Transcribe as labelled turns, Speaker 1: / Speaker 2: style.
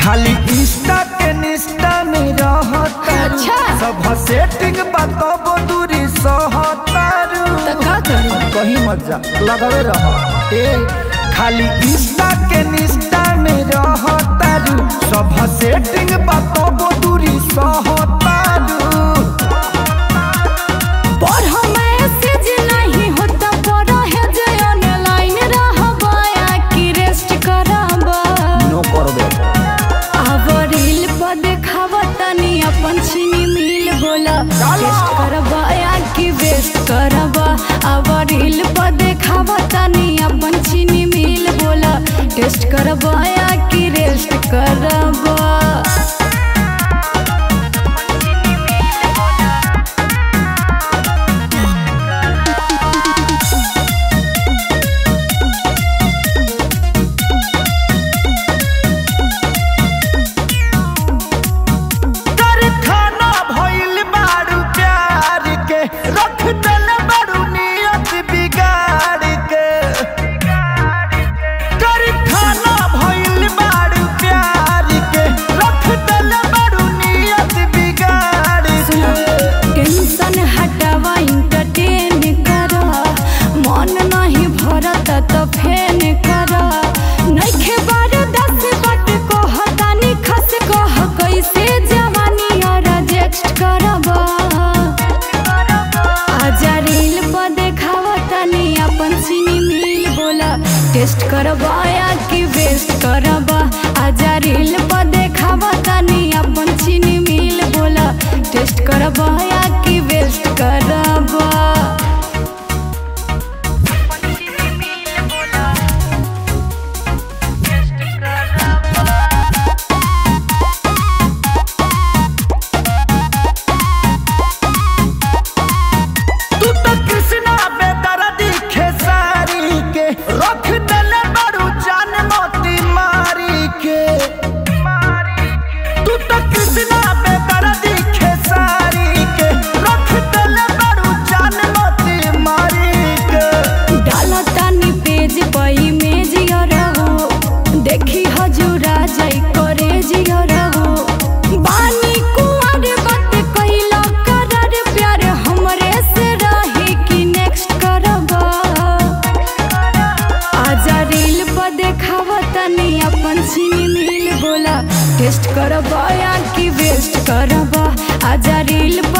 Speaker 1: खाली इंस्टा के निष्ठा में रहता।
Speaker 2: अच्छा।
Speaker 1: सब सेटिंग बताबो दूरी सहतारू
Speaker 2: तो का करूं?
Speaker 1: कहीं मत जा लगावे रहो। खाली इंस्टा के निष्ठा में रहतारू सब सेटिंग बताबो दूरी सहतारू।
Speaker 2: टेस्ट करबा या कि वेस्ट करबा अब रील पर देखावा तनी अपन चीनी मिल बोला टेस्ट करबा या कि रेस्ट करबा। तो फेन करा नइखे बार 10 बट को हतानी खस को कैसे जवानी और रिजेक्ट करबा। आजा रील पर देखावा तनी अपन चीनी मिल बोला टेस्ट करबा या कि वेस्ट करबा। आजा रील पर देखावा तनी अपन चीनी मिल बोला टेस्ट करबा या कि वेस्ट करबा।
Speaker 1: रख दले बड़ू जान मोती मारी के तू तो कृष्णा पे दर्दी खेसारी के रख दले बड़ू जान मोती मारी के।
Speaker 2: डाला तानी पेज पे इमेज रहो देखी हजूरा जाई करे जियो रहो बानी कुआर बात कइला करर प्यार हमरे से रही कि नेक्स्ट करबा। आजा रील पर देखावा तनी अपन चीनी मिल बोला टेस्ट करबा या कि वेस्ट करबा। आजा रील